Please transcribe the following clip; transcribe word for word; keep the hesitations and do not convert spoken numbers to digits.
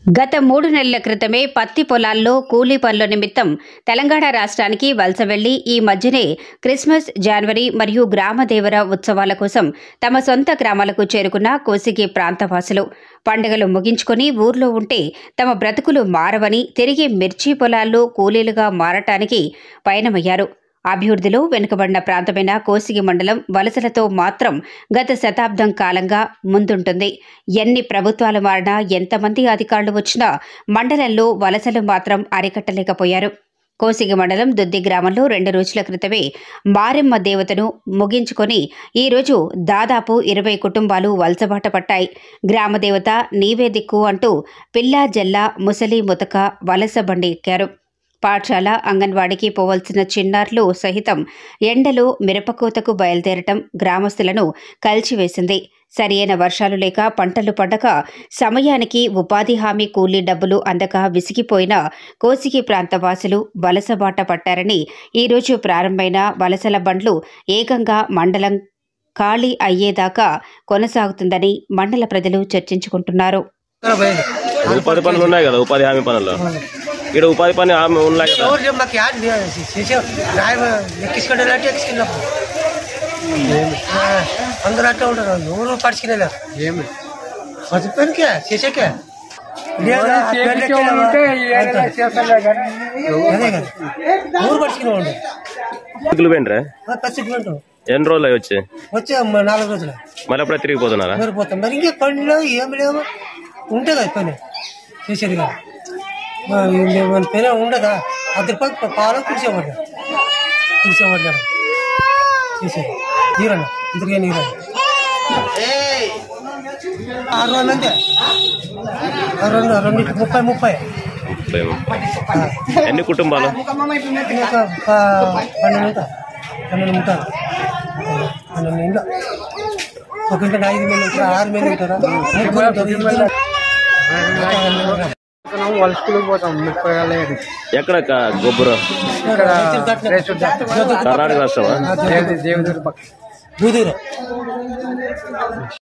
గత మూడు నెలల క్రితమే పత్తి పొలాల్లో కూలీ పనుల నిమిత్తం తెలంగాణ రాష్ట్రానికి వలస వెళ్లి ఈ మధ్యనే క్రిస్మస్, జనవరి మరియు గ్రామదేవర ఉత్సవాల కోసం తమ సొంత గ్రామాలకు చేరుకున్న కోసిగి ప్రాంతవాసులు పండుగలు ముగించుకుని ఊర్లో ఉంటే తమ బ్రతుకులు మారవని తిరిగి మిర్చి పొలాల్లో కూలీలుగా మారటానికి పయనమయ్యారు. అభివృద్ధిలో వెనుకబడిన ప్రాంతమైన కోసిగి మండలం వలసలతో మాత్రం గత శతాబ్దం కాలంగా ముందుంటుంది. ఎన్ని ప్రభుత్వాలు మారినా, ఎంతమంది అధికారులు వచ్చినా మండలంలో వలసలు మాత్రం అరికట్టలేకపోయారు. కోసిగి మండలం దుద్ది గ్రామంలో రెండు రోజుల క్రితమే మారెమ్మ దేవతను ముగించుకొని ఈరోజు దాదాపు ఇరవై కుటుంబాలు వలసబాట పట్టాయి. గ్రామదేవత నీవే దిక్కు అంటూ పిల్లా జల్లా ముసలి ముతక వలస బండి ఎక్కారు. పాఠశాల, అంగన్వాడికి పోవలసిన చిన్నారులు సహితం ఎండలో మిరపకోతకు బయలుదేరటం గ్రామస్తులను కలిచివేసింది. సరియైన వర్షాలు లేక పంటలు పండక సమయానికి ఉపాధి హామీ కూలీ డబ్బులు అందక విసిగిపోయిన కోసిగి ప్రాంతవాసులు వలసబాట పట్టారని ఈరోజు ప్రారంభమైన వలసల బండ్లు ఏకంగా మండలం ఖాళీ అయ్యేదాకా కొనసాగుతుందని మండల ప్రజలు చర్చించుకుంటున్నారు. ఉపాధి పనులు ఉన్నాయి కదా, ఉపాధి హామీ పనులు ఇక్కడ ఉపాధి పని ఉన్నాయి కదా. అందరూ అట్లా ఉంటారు, ఎవరు పడుచుకునేలేరు. ఏమి పది పనికి చేసాకే ఊరు పడుచుకునే ఉండే పచ్చి ఎన్ని రోజులు వచ్చి వచ్చే నాలుగు రోజులు మళ్ళీ అప్పుడే తిరిగిపోతున్నారా? పోతాం మరి. ఇంకే పని లేవు, ఏమి లేవు, ఉంటే కదా పని చేసేది కదా. మన పని ఉండదా, అద్దరు రూపాయలు పాలు కుడిసేవాడు కుడిసేవాడు చేసేది. నీరన్న ఇంతగా నీరన్న ఆరు రోజులు అంతే, రెండు రెండు ముప్పై ముప్పై ఎన్ని కుటుంబాలు? పన్నెండు ఉంటారు, పన్నెండు ఉంటారు. పన్నెండు ఇంట్లో ఒక ఇంట్లో ఐదు మంది ఉంటారు, ఆరు మంది ఉంటారా, వలసకు పోతాం. ఎక్కడ గొబ్బరు? కర్ణాటక రాష్ట్రమా? దేవదూరు పక్క దూదూరు.